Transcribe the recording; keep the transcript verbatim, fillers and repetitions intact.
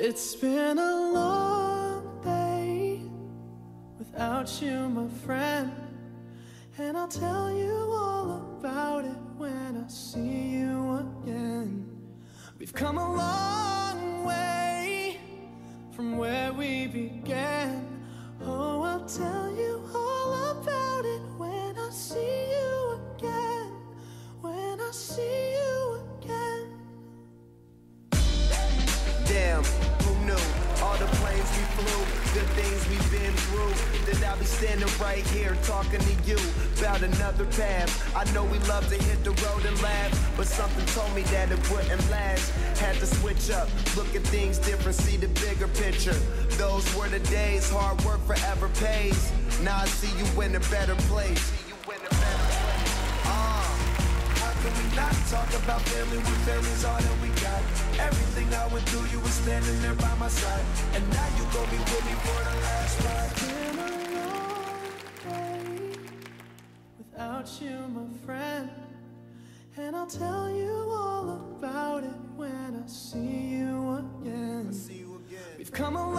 It's been a long day without you, my friend, and I'll tell you all about it when I see you again. We've come a long way from where we began. Oh, I'll tell you all about it when I see you again. When I see you again. Damn, who knew? All the planes we flew, the things we've been through, that I'll be standing right here talking to you about another path. I know we love to hit the road and laugh, but something told me that it wouldn't last. Had to switch up, look at things different, see the bigger picture. Those were the days, hard work forever pays. Now I see you in a better place. See you in a better place. Uh, how can we not talk about family when family's all that we got? Everything I went through, you were standing there by my side, and now you gon' be with me for the last ride. It's been a long day without you, my friend, and I'll tell you all about it when I see you again. I see you again. We've come a